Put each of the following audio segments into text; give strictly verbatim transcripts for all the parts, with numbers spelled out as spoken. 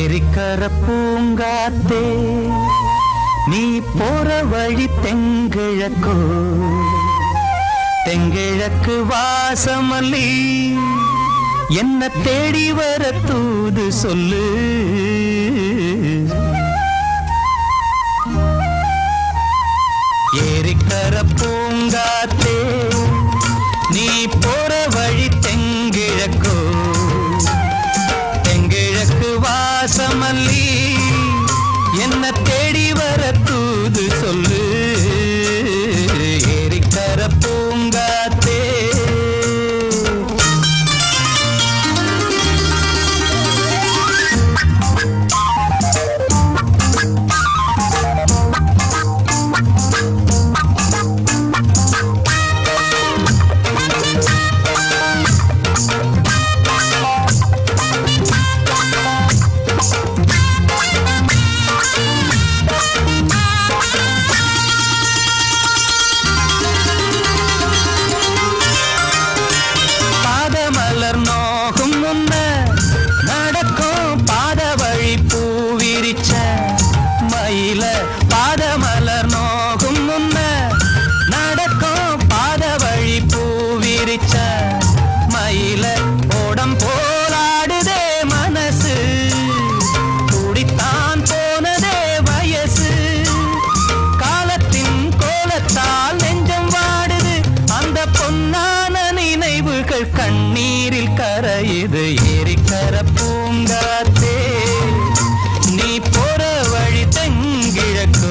ஏரிக்கர பூங்காத்தே நீ போற வழி தெங்கிழக்கோ தெங்கிழக்கு வாசமல்லி என்ன தேடி வர தூது சொல்லு ஏரிக்கர பூங்காத்தே நீ போற வழி தெங்கிழக்கோ தெங்கிழக்கு வாசமல்லி என்ன தேடி வர தூது சொல்லு ஏரிக்கர பூங்காத்தே கண்ணீரில் கரையுது ஏரிக்கர பூங்காத்தே நீ போற வழி தெங்கிழக்கு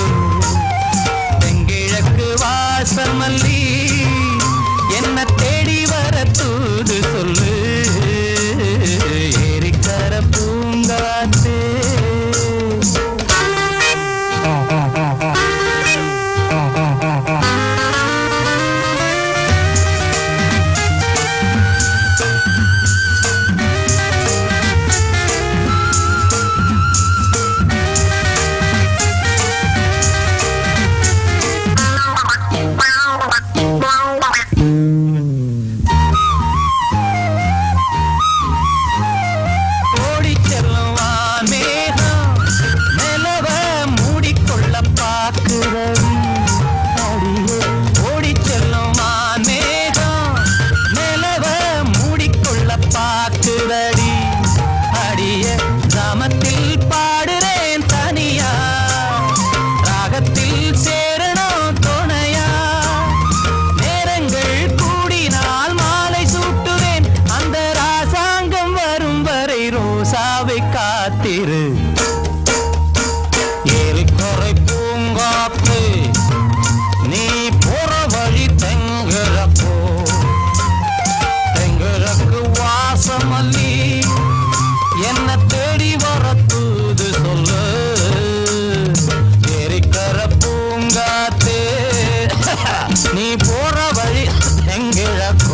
தெங்கிழக்கு வாசமல்லி என்ன தேடி வர தூது சொல்லு ஏரிக்கர பூங்காத்தே ஏரிக்கரை பூங்காத்தே நீ போற வழி தெங்கிழக்கோ தெங்கிழக்கு வாசமல்லி என்ன தேடி வர தூது சொல்லு ஏரிக்கர பூங்காத்தே நீ போற வழி தெங்கிழக்கு